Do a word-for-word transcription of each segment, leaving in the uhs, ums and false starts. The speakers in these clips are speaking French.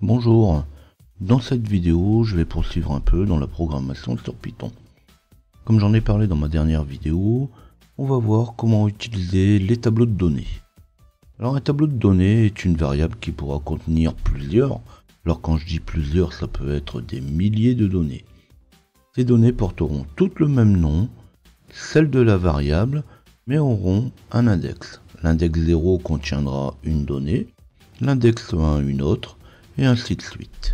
Bonjour, dans cette vidéo je vais poursuivre un peu dans la programmation sur Python. Comme j'en ai parlé dans ma dernière vidéo, on va voir comment utiliser les tableaux de données. Alors un tableau de données est une variable qui pourra contenir plusieurs, alors quand je dis plusieurs ça peut être des milliers de données. Ces données porteront toutes le même nom, celle de la variable, mais auront un index. L'index zéro contiendra une donnée, l'index un une autre, et ainsi de suite.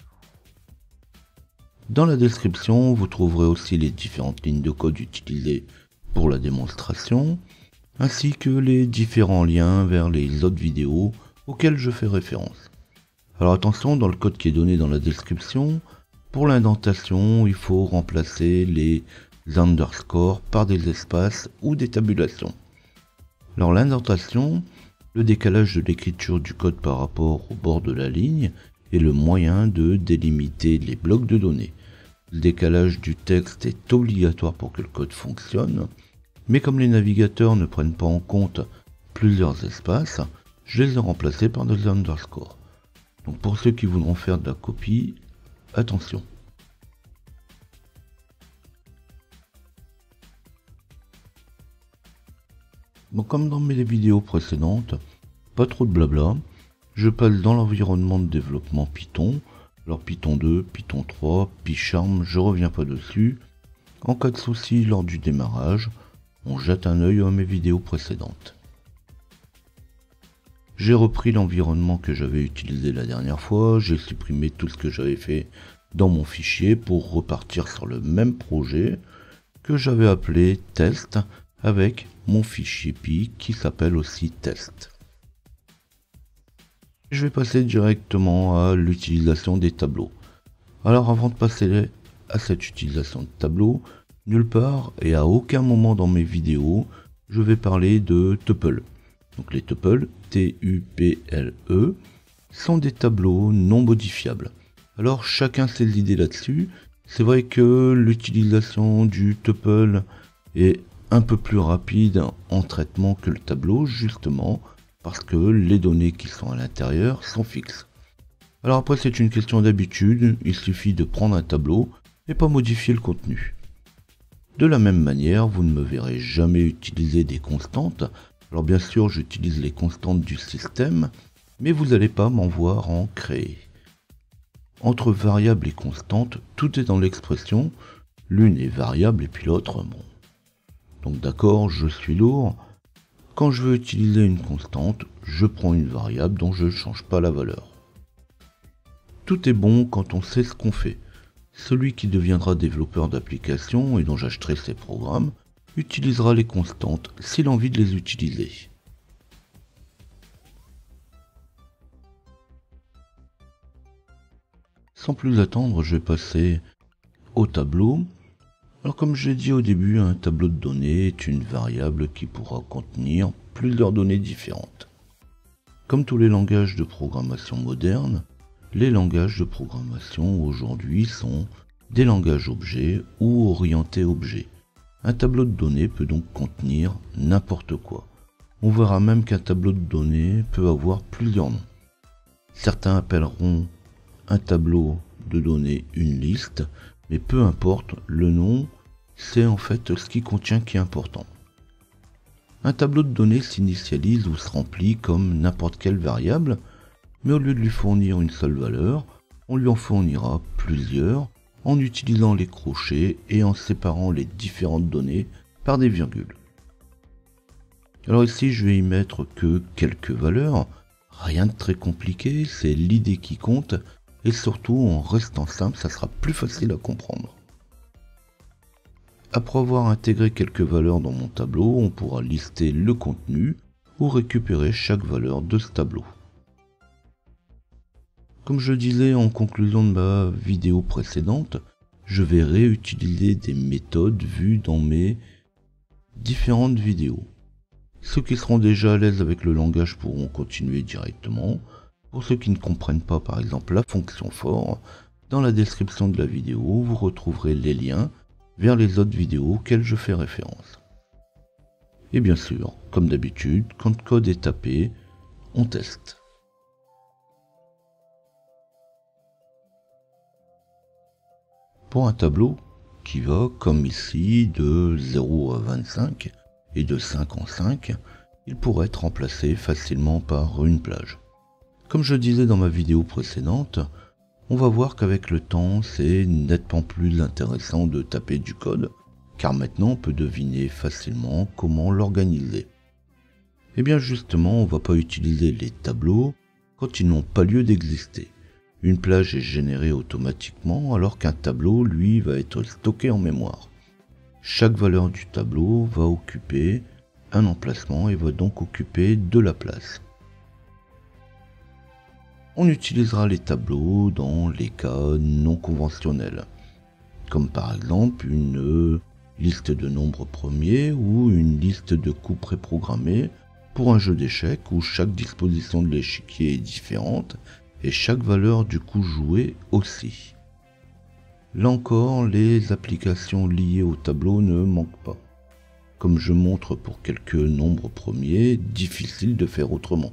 Dans la description, vous trouverez aussi les différentes lignes de code utilisées pour la démonstration, ainsi que les différents liens vers les autres vidéos auxquelles je fais référence. Alors attention, dans le code qui est donné dans la description, pour l'indentation, il faut remplacer les underscores par des espaces ou des tabulations. Alors l'indentation, le décalage de l'écriture du code par rapport au bord de la ligne est le moyen de délimiter les blocs de données. Le décalage du texte est obligatoire pour que le code fonctionne, mais comme les navigateurs ne prennent pas en compte plusieurs espaces, je les ai remplacés par des underscores. Donc pour ceux qui voudront faire de la copie, attention. Bon, comme dans mes vidéos précédentes, pas trop de blabla, je passe dans l'environnement de développement Python. Alors Python deux, Python trois, PyCharm, je reviens pas dessus. En cas de souci lors du démarrage, on jette un œil à mes vidéos précédentes. J'ai repris l'environnement que j'avais utilisé la dernière fois, j'ai supprimé tout ce que j'avais fait dans mon fichier pour repartir sur le même projet que j'avais appelé test avec mon fichier Py qui s'appelle aussi test. Je vais passer directement à l'utilisation des tableaux. Alors avant de passer à cette utilisation de tableaux, nulle part et à aucun moment dans mes vidéos, je vais parler de tuples. Donc les tuples, T U P L E, sont des tableaux non modifiables. Alors chacun ses idées là-dessus. C'est vrai que l'utilisation du tuple est un peu plus rapide en traitement que le tableau, justement, parce que les données qui sont à l'intérieur sont fixes. Alors après c'est une question d'habitude, il suffit de prendre un tableau et pas modifier le contenu. De la même manière, vous ne me verrez jamais utiliser des constantes. Alors bien sûr j'utilise les constantes du système, mais vous n'allez pas m'en voir en créer. Entre variable et constante, tout est dans l'expression, l'une est variable et puis l'autre, bon. Donc d'accord, je suis lourd. Quand je veux utiliser une constante, je prends une variable dont je ne change pas la valeur. Tout est bon quand on sait ce qu'on fait. Celui qui deviendra développeur d'application et dont j'achèterai ses programmes utilisera les constantes s'il a envie de les utiliser. Sans plus attendre, je vais passer au tableau. Alors comme je l'ai dit au début, un tableau de données est une variable qui pourra contenir plusieurs données différentes. Comme tous les langages de programmation modernes, les langages de programmation aujourd'hui sont des langages objets ou orientés objets. Un tableau de données peut donc contenir n'importe quoi. On verra même qu'un tableau de données peut avoir plusieurs noms. Certains appelleront un tableau de données une liste, mais peu importe, le nom, c'est en fait ce qui contient qui est important. Un tableau de données s'initialise ou se remplit comme n'importe quelle variable, mais au lieu de lui fournir une seule valeur, on lui en fournira plusieurs en utilisant les crochets et en séparant les différentes données par des virgules. Alors ici, je vais y mettre que quelques valeurs, rien de très compliqué, c'est l'idée qui compte, et surtout en restant simple, ça sera plus facile à comprendre. Après avoir intégré quelques valeurs dans mon tableau, on pourra lister le contenu ou récupérer chaque valeur de ce tableau. Comme je le disais en conclusion de ma vidéo précédente, je vais réutiliser des méthodes vues dans mes différentes vidéos. Ceux qui seront déjà à l'aise avec le langage pourront continuer directement. Pour ceux qui ne comprennent pas par exemple la fonction for, dans la description de la vidéo, vous retrouverez les liens vers les autres vidéos auxquelles je fais référence. Et bien sûr, comme d'habitude, quand le code est tapé, on teste. Pour un tableau qui va, comme ici, de zéro à vingt-cinq et de cinq en cinq, il pourrait être remplacé facilement par une plage. Comme je disais dans ma vidéo précédente, on va voir qu'avec le temps, c'est nettement plus intéressant de taper du code, car maintenant on peut deviner facilement comment l'organiser. Et bien justement, on ne va pas utiliser les tableaux quand ils n'ont pas lieu d'exister. Une plage est générée automatiquement alors qu'un tableau, lui, va être stocké en mémoire. Chaque valeur du tableau va occuper un emplacement et va donc occuper de la place. On utilisera les tableaux dans les cas non conventionnels, comme par exemple une liste de nombres premiers ou une liste de coups préprogrammés pour un jeu d'échecs où chaque disposition de l'échiquier est différente et chaque valeur du coup joué aussi. Là encore, les applications liées au tableau ne manquent pas. Comme je montre pour quelques nombres premiers, difficile de faire autrement.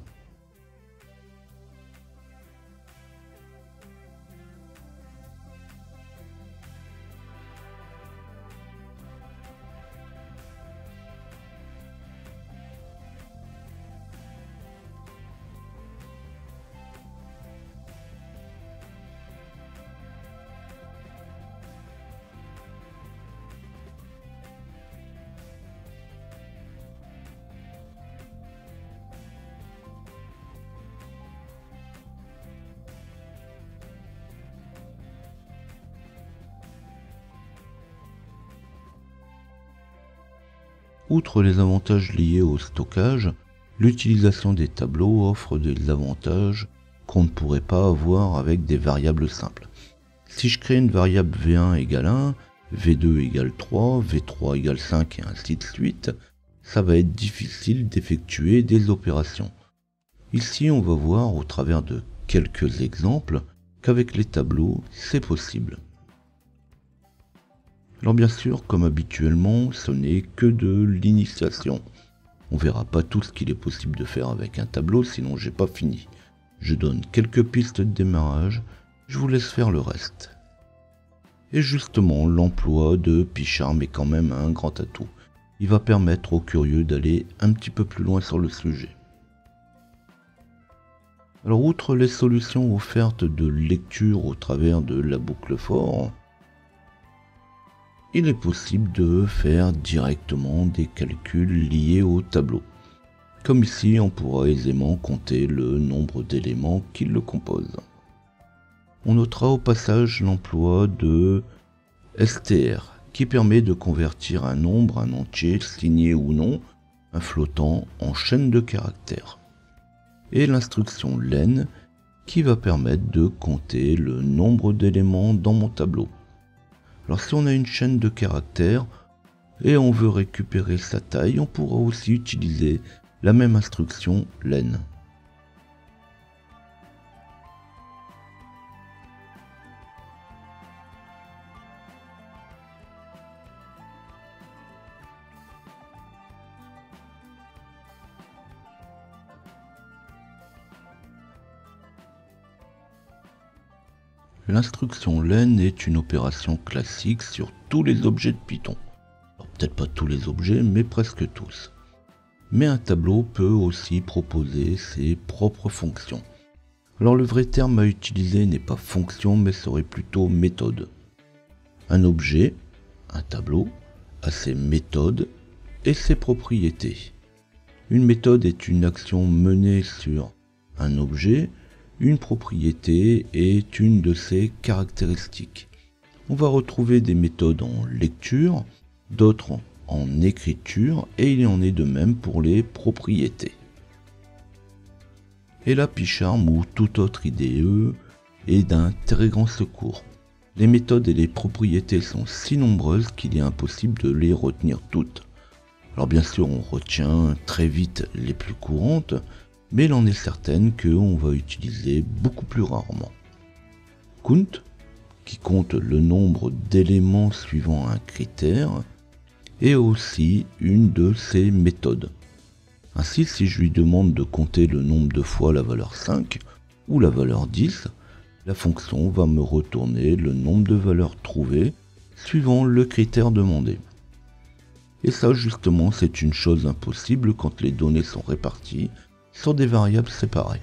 Outre les avantages liés au stockage, l'utilisation des tableaux offre des avantages qu'on ne pourrait pas avoir avec des variables simples. Si je crée une variable v un égale un, v deux égale trois, v trois égale cinq et ainsi de suite, ça va être difficile d'effectuer des opérations. Ici, on va voir au travers de quelques exemples qu'avec les tableaux, c'est possible. Alors bien sûr, comme habituellement, ce n'est que de l'initiation. On verra pas tout ce qu'il est possible de faire avec un tableau, sinon j'ai pas fini. Je donne quelques pistes de démarrage, je vous laisse faire le reste. Et justement, l'emploi de PyCharm est quand même un grand atout. Il va permettre aux curieux d'aller un petit peu plus loin sur le sujet. Alors outre les solutions offertes de lecture au travers de la boucle for, il est possible de faire directement des calculs liés au tableau. Comme ici, on pourra aisément compter le nombre d'éléments qui le composent. On notera au passage l'emploi de str, qui permet de convertir un nombre, un entier, signé ou non, un flottant, en chaîne de caractères. Et l'instruction len, qui va permettre de compter le nombre d'éléments dans mon tableau. Alors si on a une chaîne de caractères et on veut récupérer sa taille, on pourra aussi utiliser la même instruction len. L'instruction len est une opération classique sur tous les objets de Python. Alors peut-être pas tous les objets, mais presque tous. Mais un tableau peut aussi proposer ses propres fonctions. Alors le vrai terme à utiliser n'est pas fonction, mais serait plutôt méthode. Un objet, un tableau, a ses méthodes et ses propriétés. Une méthode est une action menée sur un objet. Une propriété est une de ses caractéristiques. On va retrouver des méthodes en lecture, d'autres en écriture, et il en est de même pour les propriétés. Et là, PyCharm ou toute autre I D E est d'un très grand secours. Les méthodes et les propriétés sont si nombreuses qu'il est impossible de les retenir toutes. Alors bien sûr, on retient très vite les plus courantes, mais il en est certaine qu'on va utiliser beaucoup plus rarement. Count, qui compte le nombre d'éléments suivant un critère, est aussi une de ces méthodes. Ainsi, si je lui demande de compter le nombre de fois la valeur cinq ou la valeur dix, la fonction va me retourner le nombre de valeurs trouvées suivant le critère demandé. Et ça justement c'est une chose impossible quand les données sont réparties sur des variables séparées.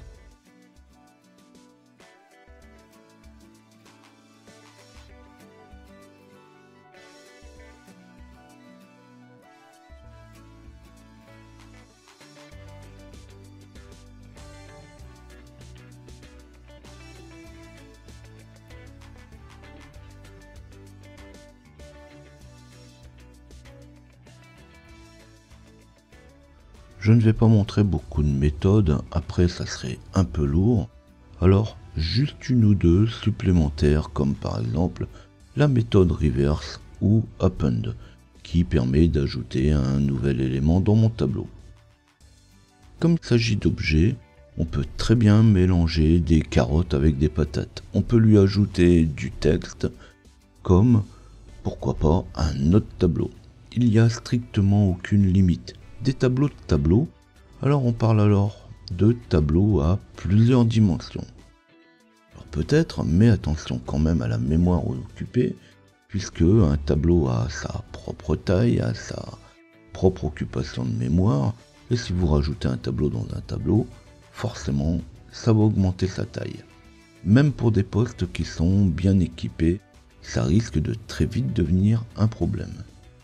Je ne vais pas montrer beaucoup de méthodes, après ça serait un peu lourd, alors juste une ou deux supplémentaires comme par exemple la méthode reverse ou append qui permet d'ajouter un nouvel élément dans mon tableau. Comme il s'agit d'objets, on peut très bien mélanger des carottes avec des patates. On peut lui ajouter du texte comme pourquoi pas un autre tableau. Il n'y a strictement aucune limite. Des tableaux de tableaux, alors on parle alors de tableaux à plusieurs dimensions. Alors peut-être, mais attention quand même à la mémoire occupée, puisque un tableau a sa propre taille, a sa propre occupation de mémoire, et si vous rajoutez un tableau dans un tableau, forcément ça va augmenter sa taille. Même pour des postes qui sont bien équipés, ça risque de très vite devenir un problème.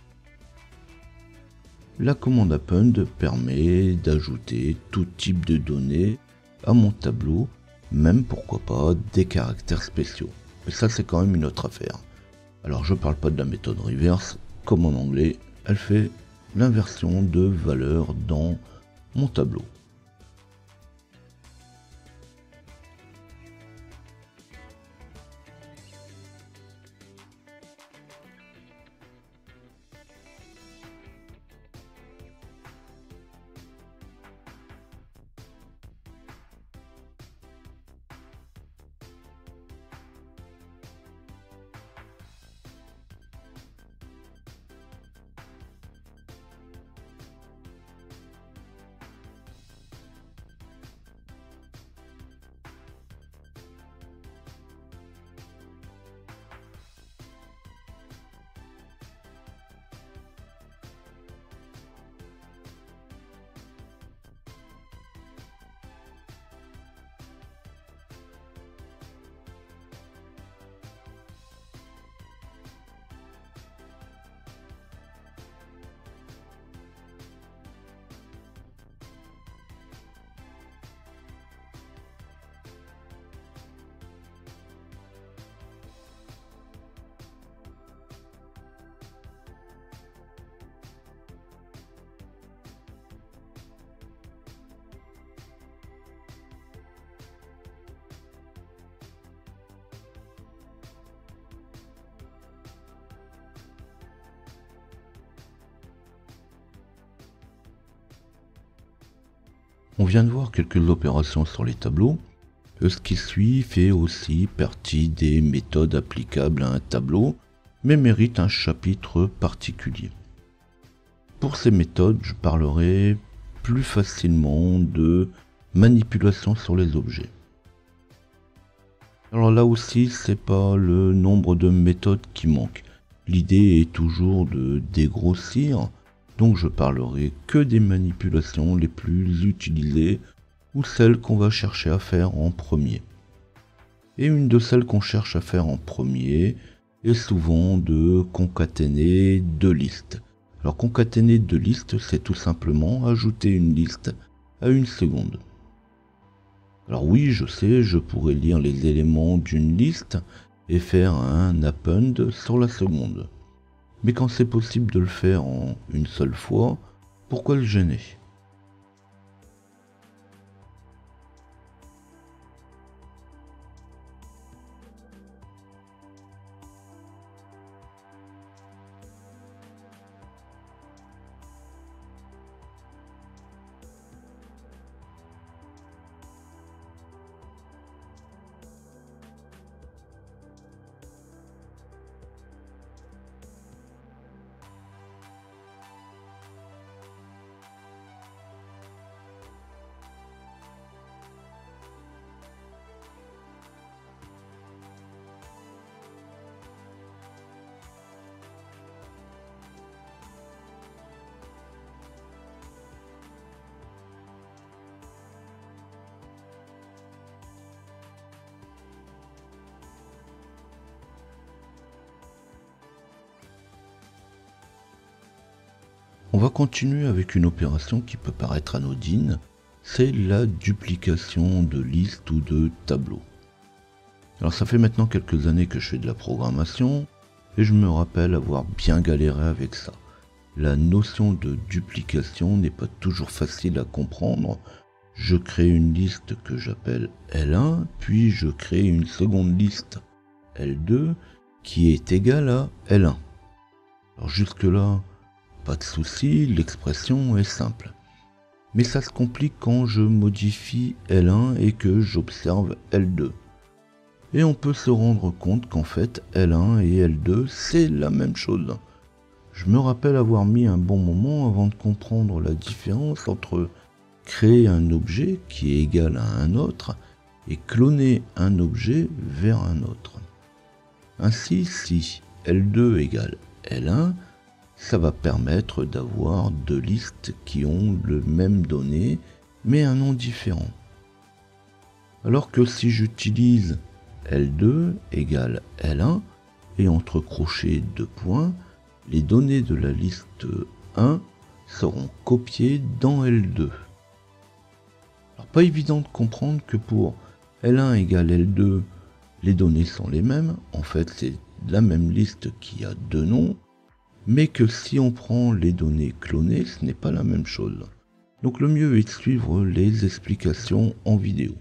La commande append permet d'ajouter tout type de données à mon tableau, même pourquoi pas des caractères spéciaux. Mais ça c'est quand même une autre affaire. Alors je parle pas de la méthode reverse, comme en anglais, elle fait l'inversion de valeurs dans mon tableau. On vient de voir quelques opérations sur les tableaux. Ce qui suit fait aussi partie des méthodes applicables à un tableau, mais mérite un chapitre particulier. Pour ces méthodes, je parlerai plus facilement de manipulation sur les objets. Alors là aussi, c'est pas le nombre de méthodes qui manque. L'idée est toujours de dégrossir, donc je parlerai que des manipulations les plus utilisées ou celles qu'on va chercher à faire en premier. Et une de celles qu'on cherche à faire en premier est souvent de concaténer deux listes. Alors concaténer deux listes, c'est tout simplement ajouter une liste à une seconde. Alors oui, je sais, je pourrais lire les éléments d'une liste et faire un append sur la seconde. Mais quand c'est possible de le faire en une seule fois, pourquoi le gêner ? On va continuer avec une opération qui peut paraître anodine, c'est la duplication de listes ou de tableaux. Alors ça fait maintenant quelques années que je fais de la programmation et je me rappelle avoir bien galéré avec ça. La notion de duplication n'est pas toujours facile à comprendre. Je crée une liste que j'appelle L un, puis je crée une seconde liste L deux qui est égale à L un. Alors jusque là, pas de souci, l'expression est simple. Mais ça se complique quand je modifie L un et que j'observe L deux. Et on peut se rendre compte qu'en fait L un et L deux c'est la même chose. Je me rappelle avoir mis un bon moment avant de comprendre la différence entre créer un objet qui est égal à un autre et cloner un objet vers un autre. Ainsi, si L deux égale L un, ça va permettre d'avoir deux listes qui ont le même donné mais un nom différent. Alors que si j'utilise L deux égale L un et entre crochets deux points, les données de la liste un seront copiées dans L deux. Alors pas évident de comprendre que pour L un égale L deux, les données sont les mêmes, en fait c'est la même liste qui a deux noms, mais que si on prend les données clonées, ce n'est pas la même chose. Donc le mieux est de suivre les explications en vidéo.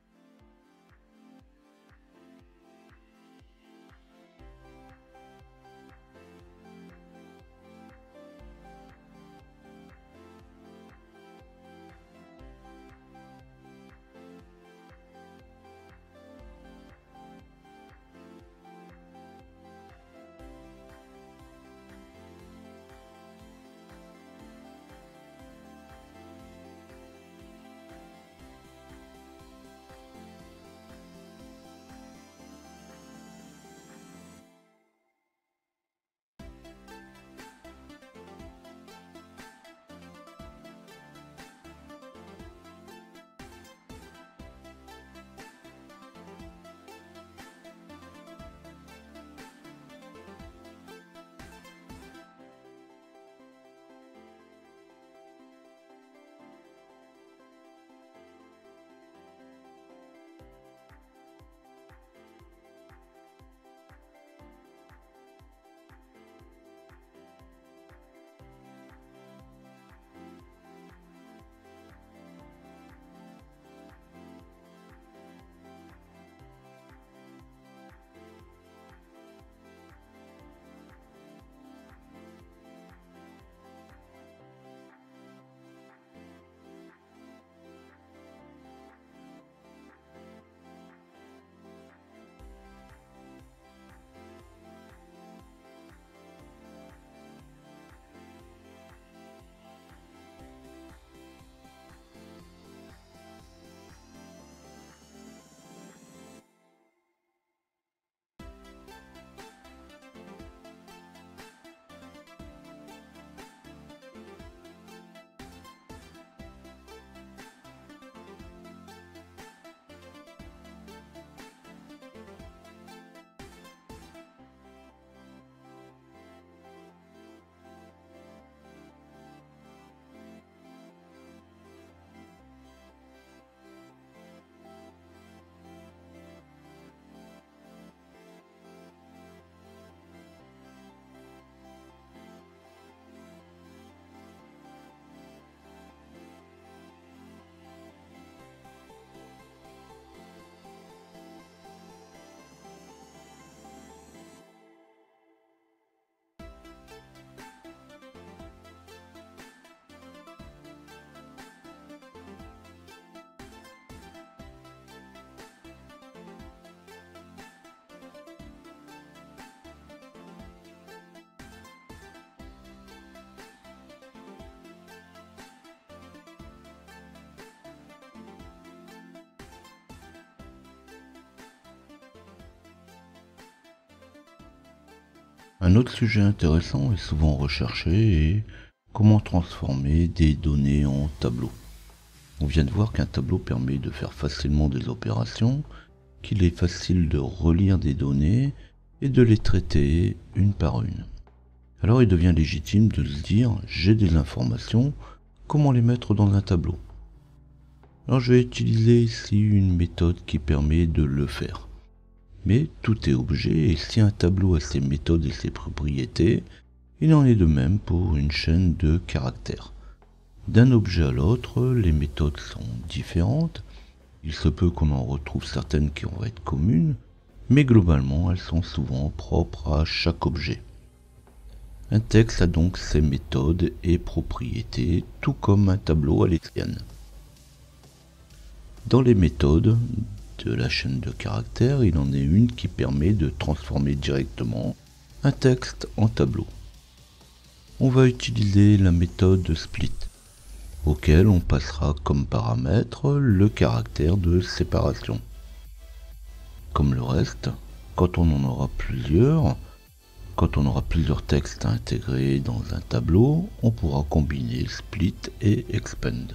Un autre sujet intéressant et souvent recherché est comment transformer des données en tableaux. On vient de voir qu'un tableau permet de faire facilement des opérations, qu'il est facile de relire des données et de les traiter une par une. Alors il devient légitime de se dire j'ai des informations, comment les mettre dans un tableau? Alors je vais utiliser ici une méthode qui permet de le faire. Mais tout est objet et si un tableau a ses méthodes et ses propriétés, il en est de même pour une chaîne de caractères. D'un objet à l'autre, les méthodes sont différentes. Il se peut qu'on en retrouve certaines qui vont être communes, mais globalement elles sont souvent propres à chaque objet. Un texte a donc ses méthodes et propriétés, tout comme un tableau a les siennes. Dans les méthodes de la chaîne de caractères, il en est une qui permet de transformer directement un texte en tableau. On va utiliser la méthode split, auquel on passera comme paramètre le caractère de séparation. Comme le reste, quand on en aura plusieurs, quand on aura plusieurs textes à intégrer dans un tableau, on pourra combiner split et expand.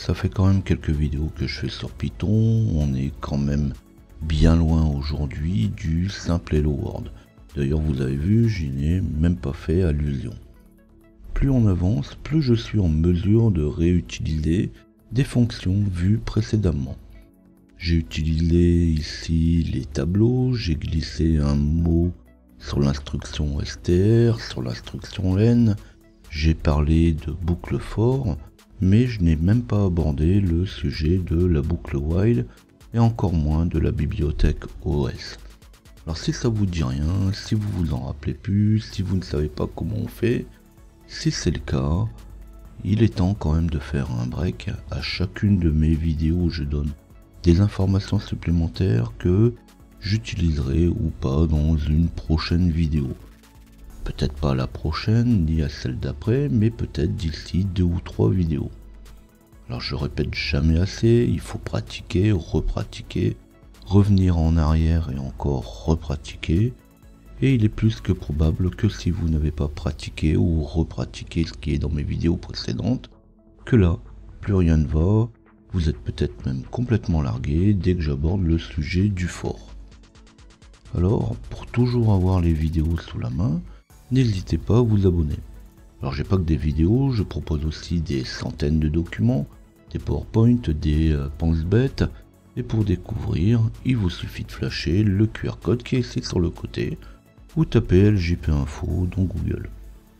ça fait quand même quelques vidéos que je fais sur Python, on est quand même bien loin aujourd'hui du simple Hello World. D'ailleurs vous avez vu, j'y n'ai même pas fait allusion. Plus on avance, plus je suis en mesure de réutiliser des fonctions vues précédemment. J'ai utilisé ici les tableaux, j'ai glissé un mot sur l'instruction str, sur l'instruction len, j'ai parlé de boucle for, mais je n'ai même pas abordé le sujet de la boucle while et encore moins de la bibliothèque O S. Alors si ça vous dit rien, si vous vous en rappelez plus, si vous ne savez pas comment on fait, si c'est le cas, il est temps quand même de faire un break. À chacune de mes vidéos où je donne des informations supplémentaires que j'utiliserai ou pas dans une prochaine vidéo. Peut-être pas la prochaine ni à celle d'après, mais peut-être d'ici deux ou trois vidéos. Alors je répète jamais assez, il faut pratiquer, repratiquer, revenir en arrière et encore repratiquer. Et il est plus que probable que si vous n'avez pas pratiqué ou repratiqué ce qui est dans mes vidéos précédentes, que là, plus rien ne va, vous êtes peut-être même complètement largué dès que j'aborde le sujet du for. Alors, pour toujours avoir les vidéos sous la main, n'hésitez pas à vous abonner. Alors j'ai pas que des vidéos, je propose aussi des centaines de documents, des PowerPoint, des euh, pense-bêtes, et pour découvrir, il vous suffit de flasher le Q R code qui est ici sur le côté, ou taper L J P Info dans Google.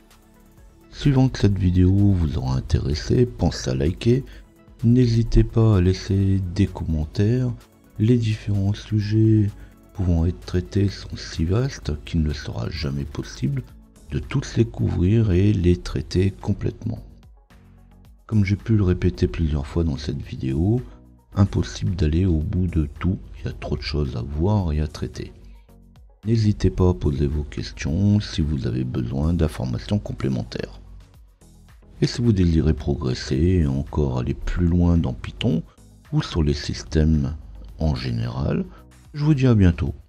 Suivant que cette vidéo vous aura intéressé, pensez à liker, n'hésitez pas à laisser des commentaires, les différents sujets pouvant être traités sont si vastes qu'il ne sera jamais possible de tous les couvrir et les traiter complètement. Comme j'ai pu le répéter plusieurs fois dans cette vidéo, impossible d'aller au bout de tout, il y a trop de choses à voir et à traiter. N'hésitez pas à poser vos questions si vous avez besoin d'informations complémentaires. Et si vous désirez progresser et encore aller plus loin dans Python ou sur les systèmes en général, je vous dis à bientôt.